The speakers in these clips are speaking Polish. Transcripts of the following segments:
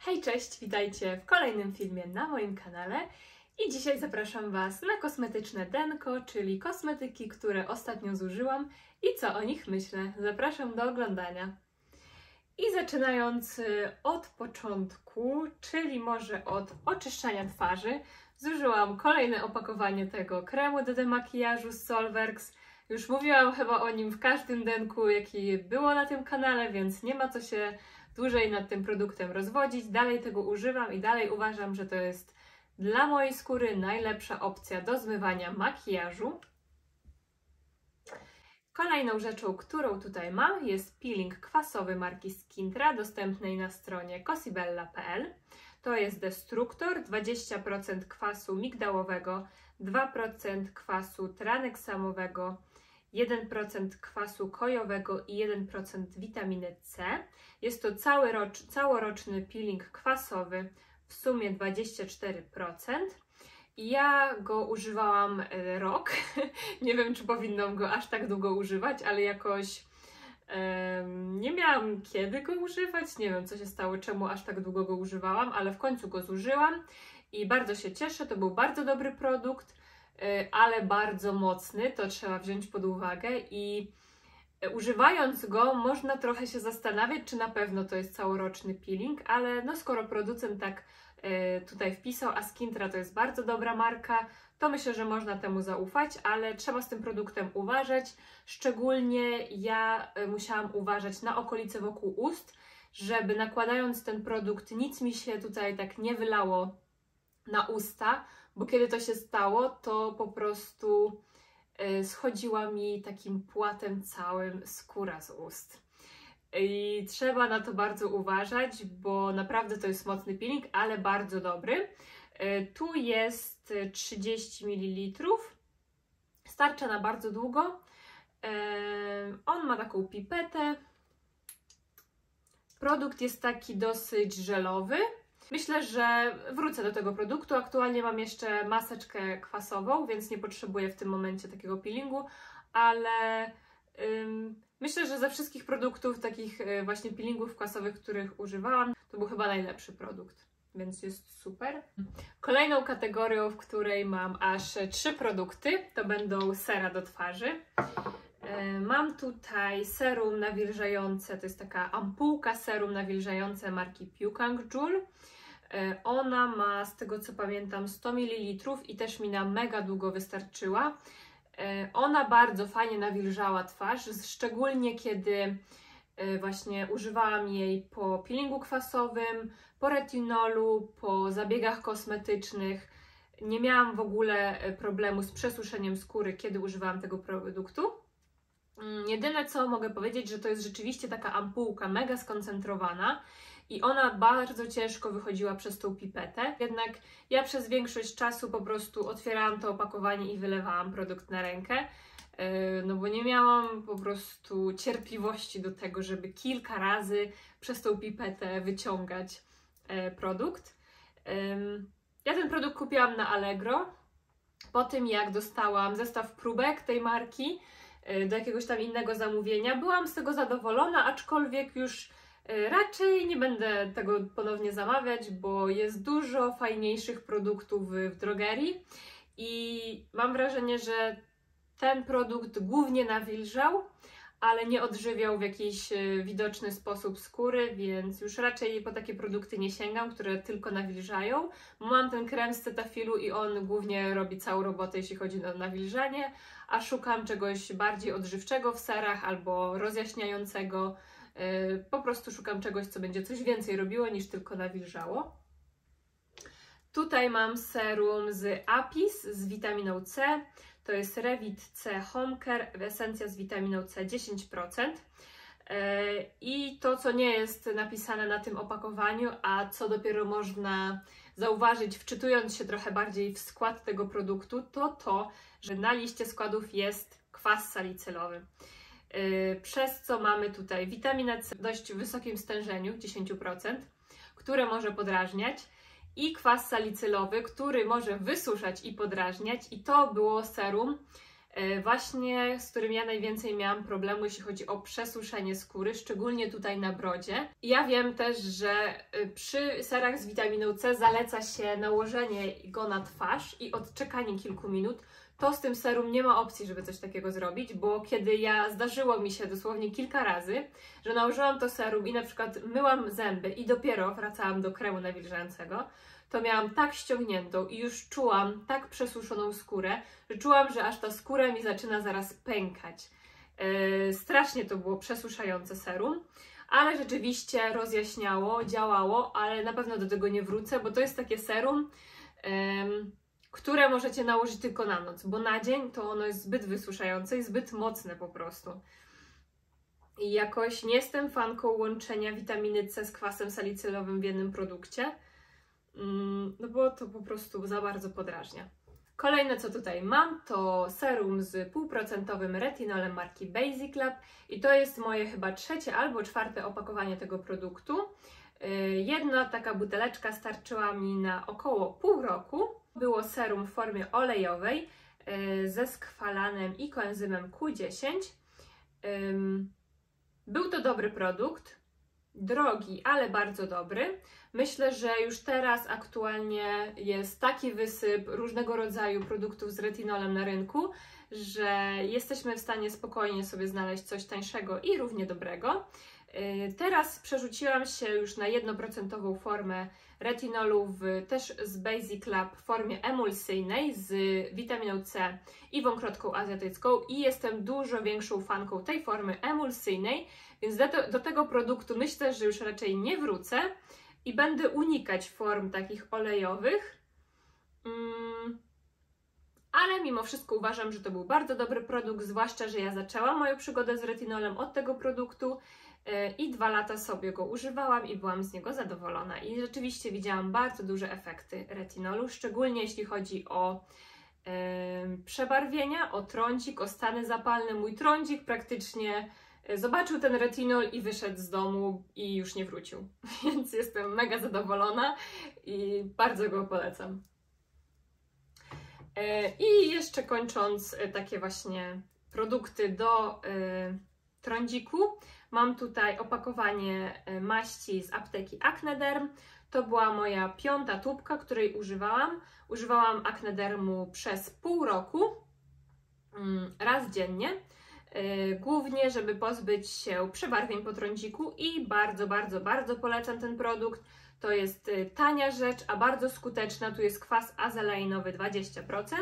Hej, cześć, witajcie w kolejnym filmie na moim kanale i dzisiaj zapraszam Was na kosmetyczne denko, czyli kosmetyki, które ostatnio zużyłam i co o nich myślę. Zapraszam do oglądania. I zaczynając od początku, czyli może od oczyszczania twarzy, zużyłam kolejne opakowanie tego kremu do demakijażu z Solverx. Już mówiłam chyba o nim w każdym denku, jaki było na tym kanale, więc nie ma co się dłużej nad tym produktem rozwodzić. Dalej tego używam i dalej uważam, że to jest dla mojej skóry najlepsza opcja do zmywania makijażu. Kolejną rzeczą, którą tutaj mam, jest peeling kwasowy marki Skintra, dostępnej na stronie cosibella.pl. To jest destruktor, 20% kwasu migdałowego, 2% kwasu traneksamowego, 1% kwasu kojowego i 1% witaminy C. Jest to całoroczny peeling kwasowy, w sumie 24%. I ja go używałam rok. Nie wiem, czy powinnam go aż tak długo używać, ale jakoś nie miałam kiedy go używać. Nie wiem, co się stało, czemu aż tak długo go używałam, ale w końcu go zużyłam i bardzo się cieszę. To był bardzo dobry produkt, ale bardzo mocny, to trzeba wziąć pod uwagę i używając go można trochę się zastanawiać, czy na pewno to jest całoroczny peeling, ale no skoro producent tak tutaj wpisał, a Skintra to jest bardzo dobra marka, to myślę, że można temu zaufać, ale trzeba z tym produktem uważać. Szczególnie ja musiałam uważać na okolice wokół ust, żeby nakładając ten produkt nic mi się tutaj tak nie wylało na usta, bo kiedy to się stało, to po prostu schodziła mi takim płatem całym skóra z ust. I trzeba na to bardzo uważać, bo naprawdę to jest mocny peeling, ale bardzo dobry. Tu jest 30 ml. Starcza na bardzo długo. On ma taką pipetę. Produkt jest taki dosyć żelowy. Myślę, że wrócę do tego produktu. Aktualnie mam jeszcze maseczkę kwasową, więc nie potrzebuję w tym momencie takiego peelingu, ale myślę, że ze wszystkich produktów, takich właśnie peelingów kwasowych, których używałam, to był chyba najlepszy produkt, więc jest super. Kolejną kategorią, w której mam aż 3 produkty, to będą sera do twarzy. Mam tutaj serum nawilżające, to jest taka ampułka serum nawilżające marki Pukang-Joule. Ona ma, z tego co pamiętam, 100 ml i też mi na mega długo wystarczyła. Ona bardzo fajnie nawilżała twarz, szczególnie kiedy właśnie używałam jej po peelingu kwasowym, po retinolu, po zabiegach kosmetycznych. Nie miałam w ogóle problemu z przesuszeniem skóry, kiedy używałam tego produktu. Jedyne co mogę powiedzieć, że to jest rzeczywiście taka ampułka mega skoncentrowana i ona bardzo ciężko wychodziła przez tą pipetę, jednak ja przez większość czasu po prostu otwierałam to opakowanie i wylewałam produkt na rękę, no bo nie miałam po prostu cierpliwości do tego, żeby kilka razy przez tą pipetę wyciągać produkt. Ja ten produkt kupiłam na Allegro, po tym jak dostałam zestaw próbek tej marki do jakiegoś tam innego zamówienia. Byłam z tego zadowolona, aczkolwiek już raczej nie będę tego ponownie zamawiać, bo jest dużo fajniejszych produktów w drogerii i mam wrażenie, że ten produkt głównie nawilżał, ale nie odżywiał w jakiś widoczny sposób skóry, więc już raczej po takie produkty nie sięgam, które tylko nawilżają. Mam ten krem z Cetafilu i on głównie robi całą robotę, jeśli chodzi o nawilżanie, a szukam czegoś bardziej odżywczego w serach albo rozjaśniającego. Po prostu szukam czegoś, co będzie coś więcej robiło niż tylko nawilżało. Tutaj mam serum z Apis z witaminą C. To jest Revit C Home Care, esencja z witaminą C 10%. I to, co nie jest napisane na tym opakowaniu, a co dopiero można zauważyć, wczytując się trochę bardziej w skład tego produktu, to, że na liście składów jest kwas salicylowy. Przez co mamy tutaj witaminę C w dość wysokim stężeniu, 10%, które może podrażniać, i kwas salicylowy, który może wysuszać i podrażniać. I to było serum, właśnie z którym ja najwięcej miałam problemu, jeśli chodzi o przesuszenie skóry, szczególnie tutaj na brodzie. Ja wiem też, że przy serach z witaminą C zaleca się nałożenie go na twarz i odczekanie kilku minut. To z tym serum nie ma opcji, żeby coś takiego zrobić, bo kiedy zdarzyło mi się dosłownie kilka razy, że nałożyłam to serum i na przykład myłam zęby i dopiero wracałam do kremu nawilżającego, to miałam tak ściągniętą i już czułam tak przesuszoną skórę, że czułam, że aż ta skóra mi zaczyna zaraz pękać. Strasznie to było przesuszające serum, ale rzeczywiście rozjaśniało, działało, ale na pewno do tego nie wrócę, bo to jest takie serum, które możecie nałożyć tylko na noc, bo na dzień to ono jest zbyt wysuszające i zbyt mocne po prostu. I jakoś nie jestem fanką łączenia witaminy C z kwasem salicylowym w jednym produkcie, no bo to po prostu za bardzo podrażnia. Kolejne, co tutaj mam, to serum z 0,5% retinolem marki Basic Lab i to jest moje chyba 3. albo 4. opakowanie tego produktu. Jedna taka buteleczka starczyła mi na około pół roku. Było serum w formie olejowej ze skwalanem i koenzymem Q10. Był to dobry produkt, drogi, ale bardzo dobry. Myślę, że już teraz aktualnie jest taki wysyp różnego rodzaju produktów z retinolem na rynku, że jesteśmy w stanie spokojnie sobie znaleźć coś tańszego i równie dobrego. Teraz przerzuciłam się już na 1% formę retinolu też z Basic Lab w formie emulsyjnej z witaminą C i wąkrotką azjatycką i jestem dużo większą fanką tej formy emulsyjnej, więc do tego produktu myślę, że już raczej nie wrócę i będę unikać form takich olejowych. Ale mimo wszystko uważam, że to był bardzo dobry produkt, zwłaszcza, że ja zaczęłam moją przygodę z retinolem od tego produktu i 2 lata sobie go używałam i byłam z niego zadowolona. I rzeczywiście widziałam bardzo duże efekty retinolu, szczególnie jeśli chodzi o przebarwienia, o trądzik, o stany zapalne. Mój trądzik praktycznie zobaczył ten retinol i wyszedł z domu i już nie wrócił. Więc jestem mega zadowolona i bardzo go polecam. I jeszcze kończąc takie właśnie produkty do trądziku, mam tutaj opakowanie maści z apteki Acnederm. To była moja 5. tubka, której używałam. Używałam Acnedermu przez pół roku, raz dziennie. Głównie, żeby pozbyć się przebarwień po trądziku i bardzo, bardzo, bardzo polecam ten produkt. To jest tania rzecz, a bardzo skuteczna. Tu jest kwas azeleinowy 20%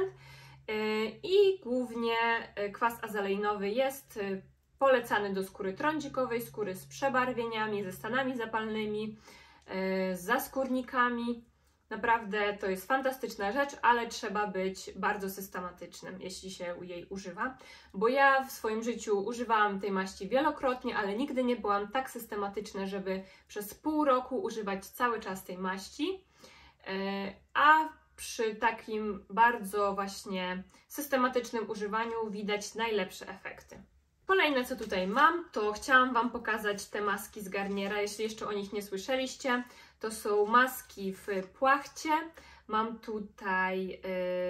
i głównie kwas azeleinowy jest polecany do skóry trądzikowej, skóry z przebarwieniami, ze stanami zapalnymi, z zaskórnikami. Naprawdę to jest fantastyczna rzecz, ale trzeba być bardzo systematycznym, jeśli się jej używa. Bo ja w swoim życiu używałam tej maści wielokrotnie, ale nigdy nie byłam tak systematyczna, żeby przez pół roku używać cały czas tej maści. A przy takim bardzo właśnie systematycznym używaniu widać najlepsze efekty. Kolejne, co tutaj mam, to chciałam Wam pokazać te maski z Garniera, jeśli jeszcze o nich nie słyszeliście. To są maski w płachcie. Mam tutaj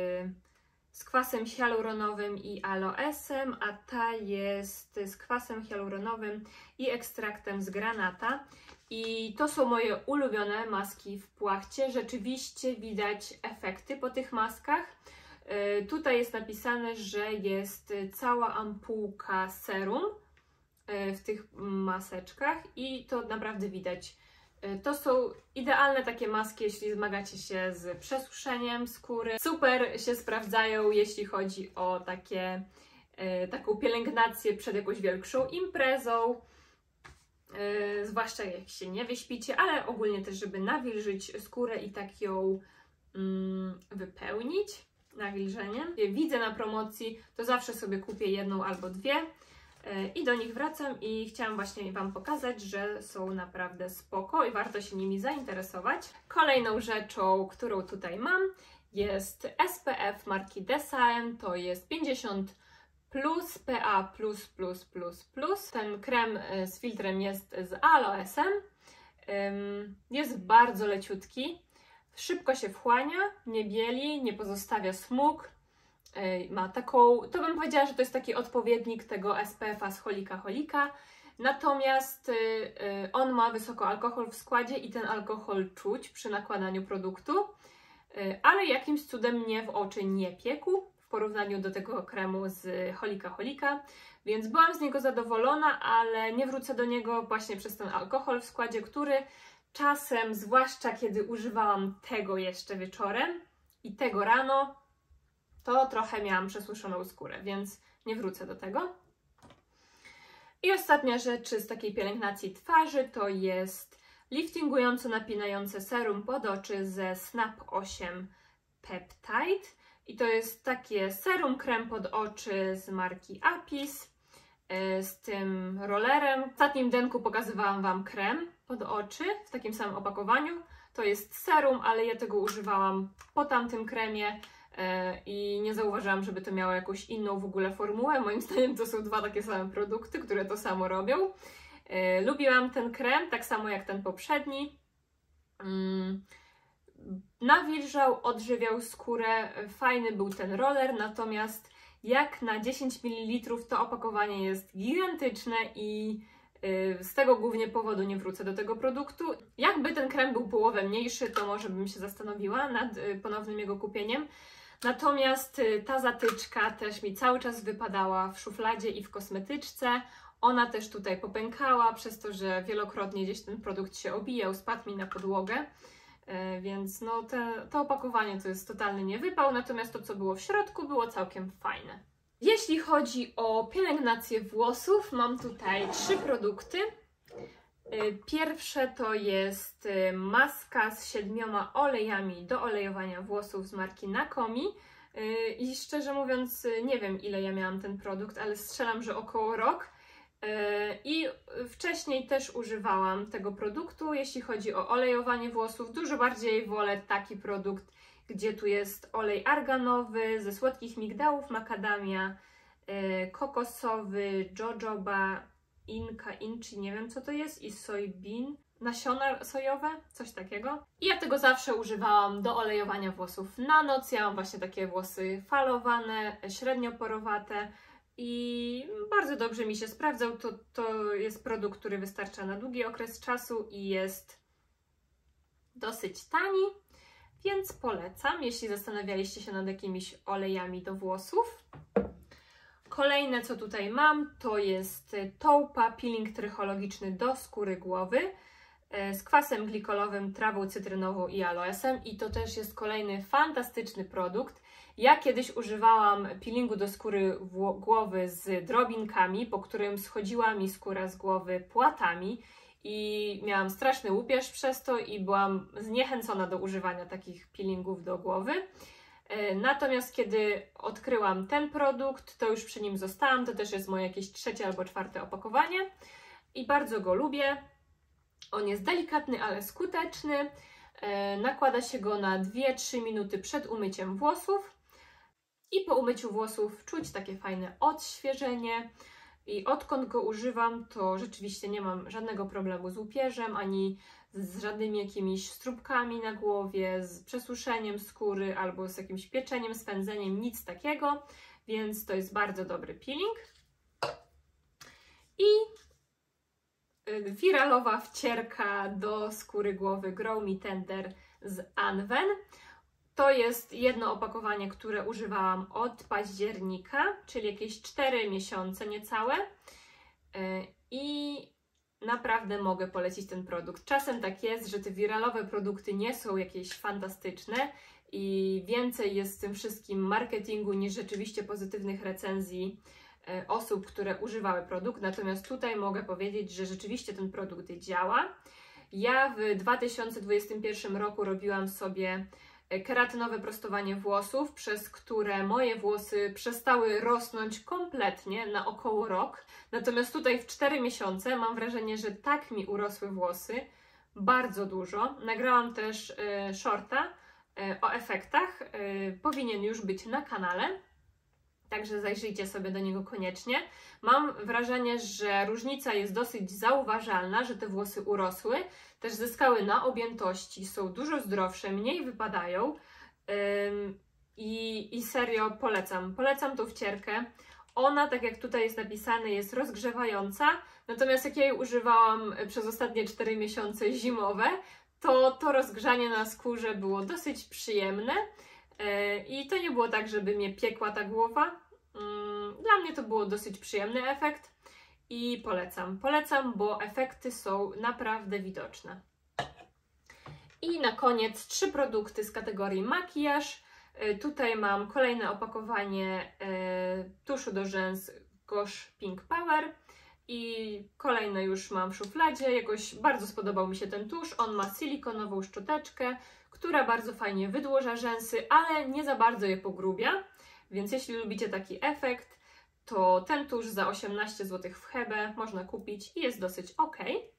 z kwasem hialuronowym i aloesem, a ta jest z kwasem hialuronowym i ekstraktem z granata. I to są moje ulubione maski w płachcie. Rzeczywiście widać efekty po tych maskach. Tutaj jest napisane, że jest cała ampułka serum w tych maseczkach i to naprawdę widać. To są idealne takie maski, jeśli zmagacie się z przesuszeniem skóry. Super się sprawdzają, jeśli chodzi o taką pielęgnację przed jakąś większą imprezą. Zwłaszcza jak się nie wyśpicie, ale ogólnie też, żeby nawilżyć skórę i tak ją wypełnić nawilżeniem. Widzę na promocji, to zawsze sobie kupię 1 albo 2 i do nich wracam i chciałam właśnie Wam pokazać, że są naprawdę spoko i warto się nimi zainteresować. Kolejną rzeczą, którą tutaj mam, jest SPF marki Desaen, to jest 50 plus PA++++. Ten krem z filtrem jest z aloesem, jest bardzo leciutki. Szybko się wchłania, nie bieli, nie pozostawia smug Ma taką, to bym powiedziała, że to jest taki odpowiednik tego SPF-a z Holika. Natomiast on ma wysoko alkohol w składzie i ten alkohol czuć przy nakładaniu produktu, ale jakimś cudem mnie w oczy nie piekł w porównaniu do tego kremu z Holika, więc byłam z niego zadowolona, ale nie wrócę do niego właśnie przez ten alkohol w składzie, który czasem, zwłaszcza kiedy używałam tego jeszcze wieczorem i tego rano, to trochę miałam przesłyszoną skórę, więc nie wrócę do tego. I ostatnia rzecz z takiej pielęgnacji twarzy to jest liftingująco napinające serum pod oczy ze Snap 8 Peptide. I to jest takie serum krem pod oczy z marki Apis z tym rollerem. W ostatnim denku pokazywałam Wam krem pod oczy w takim samym opakowaniu. To jest serum, ale ja tego używałam po tamtym kremie i nie zauważyłam, żeby to miało jakąś inną w ogóle formułę. Moim zdaniem to są dwa takie same produkty, które to samo robią. Lubiłam ten krem, tak samo jak ten poprzedni. Nawilżał, odżywiał skórę, fajny był ten roller, natomiast jak na 10 ml to opakowanie jest gigantyczne i z tego głównie powodu nie wrócę do tego produktu. Jakby ten krem był połowę mniejszy, to może bym się zastanowiła nad ponownym jego kupieniem. Natomiast ta zatyczka też mi cały czas wypadała w szufladzie i w kosmetyczce. Ona też tutaj popękała, przez to, że wielokrotnie gdzieś ten produkt się obijał, spadł mi na podłogę. Więc no to opakowanie to jest totalny niewypał, natomiast to, co było w środku, było całkiem fajne. Jeśli chodzi o pielęgnację włosów, mam tutaj 3 produkty. Pierwsze to jest maska z 7 olejami do olejowania włosów z marki Nakomi. I szczerze mówiąc, nie wiem, ile ja miałam ten produkt, ale strzelam, że około rok. I wcześniej też używałam tego produktu. Jeśli chodzi o olejowanie włosów, dużo bardziej wolę taki produkt, gdzie tu jest olej arganowy ze słodkich migdałów, makadamia, kokosowy, jojoba, inchi, nie wiem co to jest, i soybean, nasiona sojowe, coś takiego. I ja tego zawsze używałam do olejowania włosów na noc. Ja mam właśnie takie włosy falowane, średnio porowate i bardzo dobrze mi się sprawdzał. To jest produkt, który wystarcza na długi okres czasu i jest dosyć tani, więc polecam, jeśli zastanawialiście się nad jakimiś olejami do włosów. Kolejne, co tutaj mam, to jest Toupa peeling trychologiczny do skóry głowy z kwasem glikolowym, trawą cytrynową i aloesem. I to też jest kolejny fantastyczny produkt. Ja kiedyś używałam peelingu do skóry głowy z drobinkami, po którym schodziła mi skóra z głowy płatami i miałam straszny łupież przez to i byłam zniechęcona do używania takich peelingów do głowy. Natomiast kiedy odkryłam ten produkt, to już przy nim zostałam. To też jest moje jakieś 3. albo 4. opakowanie i bardzo go lubię. On jest delikatny, ale skuteczny. Nakłada się go na 2-3 minuty przed umyciem włosów i po umyciu włosów czuć takie fajne odświeżenie. I odkąd go używam, to rzeczywiście nie mam żadnego problemu z łupieżem, ani z żadnymi jakimiś stróbkami na głowie, z przesuszeniem skóry albo z jakimś pieczeniem, swędzeniem, nic takiego, więc to jest bardzo dobry peeling. I wiralowa wcierka do skóry głowy Grow Me Tender z Anwen. To jest jedno opakowanie, które używałam od października, czyli jakieś 4 miesiące niecałe. I naprawdę mogę polecić ten produkt. Czasem tak jest, że te wiralowe produkty nie są jakieś fantastyczne i więcej jest w tym wszystkim marketingu niż rzeczywiście pozytywnych recenzji osób, które używały produkt. Natomiast tutaj mogę powiedzieć, że rzeczywiście ten produkt działa. Ja w 2021 roku robiłam sobie keratynowe prostowanie włosów, przez które moje włosy przestały rosnąć kompletnie na około rok. Natomiast tutaj w 4 miesiące mam wrażenie, że tak mi urosły włosy, bardzo dużo. Nagrałam też shorta o efektach, powinien już być na kanale, także zajrzyjcie sobie do niego koniecznie. Mam wrażenie, że różnica jest dosyć zauważalna, że te włosy urosły, też zyskały na objętości, są dużo zdrowsze, mniej wypadają. i serio polecam tą wcierkę. Ona, tak jak tutaj jest napisane, jest rozgrzewająca, natomiast jak ja jej używałam przez ostatnie 4 miesiące zimowe, to rozgrzanie na skórze było dosyć przyjemne i to nie było tak, żeby mnie piekła ta głowa. Dla mnie to było dosyć przyjemny efekt i polecam, bo efekty są naprawdę widoczne. I na koniec 3 produkty z kategorii makijaż. Tutaj mam kolejne opakowanie tuszu do rzęs Gosh Pink Power i kolejne już mam w szufladzie. Jakoś bardzo spodobał mi się ten tusz. On ma silikonową szczoteczkę, która bardzo fajnie wydłuża rzęsy, ale nie za bardzo je pogrubia. Więc jeśli lubicie taki efekt, to ten tusz za 18 zł w Hebe można kupić i jest dosyć ok.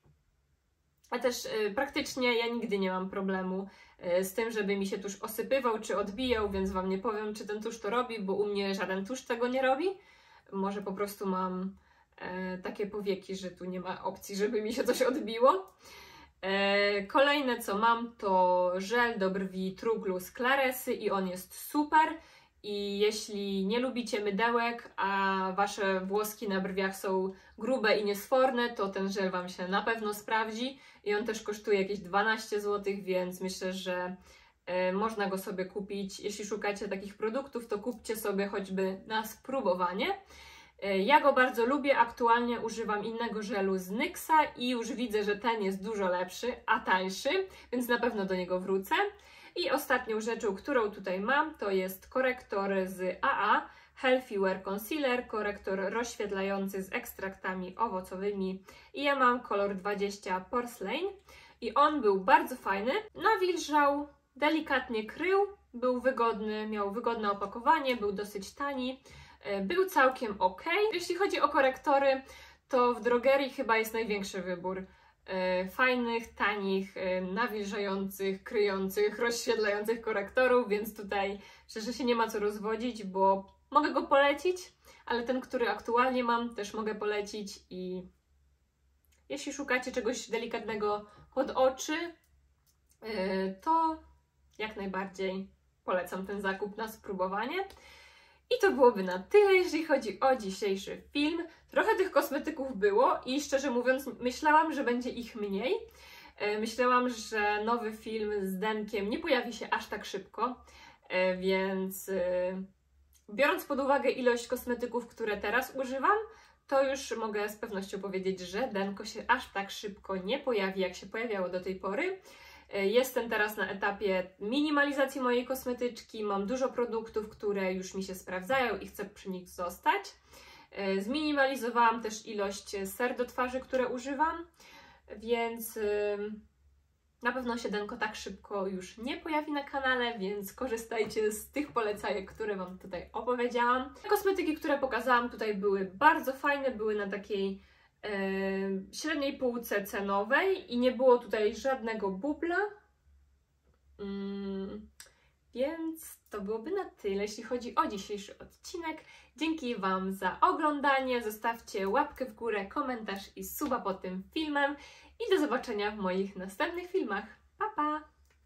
A też praktycznie ja nigdy nie mam problemu z tym, żeby mi się tusz osypywał czy odbijał, więc Wam nie powiem, czy ten tusz to robi, bo u mnie żaden tusz tego nie robi. Może po prostu mam takie powieki, że tu nie ma opcji, żeby mi się coś odbiło. Kolejne co mam to żel do brwi True Glue z Claresy i on jest super. I jeśli nie lubicie mydełek, a Wasze włoski na brwiach są grube i niesforne, to ten żel Wam się na pewno sprawdzi. I on też kosztuje jakieś 12 zł, więc myślę, że można go sobie kupić. Jeśli szukacie takich produktów, to kupcie sobie choćby na spróbowanie. Ja go bardzo lubię, aktualnie używam innego żelu z NYXa i już widzę, że ten jest dużo lepszy, a tańszy, więc na pewno do niego wrócę. I ostatnią rzeczą, którą tutaj mam, to jest korektor z AA Healthy Wear Concealer, korektor rozświetlający z ekstraktami owocowymi i ja mam kolor 20 Porcelain i on był bardzo fajny, nawilżał, delikatnie krył, był wygodny, miał wygodne opakowanie, był dosyć tani, był całkiem ok. Jeśli chodzi o korektory, to w drogerii chyba jest największy wybór fajnych, tanich, nawilżających, kryjących, rozświetlających korektorów, więc tutaj szczerze się nie ma co rozwodzić, bo mogę go polecić, ale ten, który aktualnie mam, też mogę polecić i jeśli szukacie czegoś delikatnego pod oczy, to jak najbardziej polecam ten zakup na spróbowanie. I to byłoby na tyle, jeżeli chodzi o dzisiejszy film. Trochę tych kosmetyków było i szczerze mówiąc myślałam, że będzie ich mniej. Myślałam, że nowy film z Denkiem nie pojawi się aż tak szybko, więc biorąc pod uwagę ilość kosmetyków, które teraz używam, to już mogę z pewnością powiedzieć, że Denko się aż tak szybko nie pojawi, jak się pojawiało do tej pory. Jestem teraz na etapie minimalizacji mojej kosmetyczki, mam dużo produktów, które już mi się sprawdzają i chcę przy nich zostać. Zminimalizowałam też ilość ser do twarzy, które używam, więc na pewno się Denko tak szybko już nie pojawi na kanale, więc korzystajcie z tych polecajek, które Wam tutaj opowiedziałam. Kosmetyki, które pokazałam tutaj były bardzo fajne, były na takiej średniej półce cenowej i nie było tutaj żadnego bubla, więc to byłoby na tyle, jeśli chodzi o dzisiejszy odcinek. Dzięki Wam za oglądanie, zostawcie łapkę w górę, komentarz i suba pod tym filmem i do zobaczenia w moich następnych filmach. Pa, pa!